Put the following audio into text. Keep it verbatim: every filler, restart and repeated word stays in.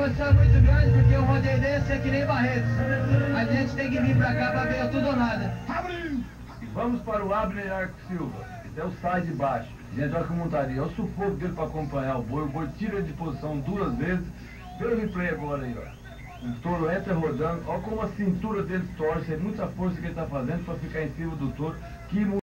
emoção é muito grande porque o rodeio desse é que nem Barretos. A gente tem que vir pra cá pra ver tudo ou nada. E vamos para o Abner Arco Silva, até o sai de baixo. Gente, olha que montaria. Olha o sufoco dele para acompanhar o boi. O boi tira de posição duas vezes. Vê o replay agora aí, ó. O touro entra rodando. Olha como a cintura dele torce. É muita força que ele está fazendo para ficar em cima do touro. Que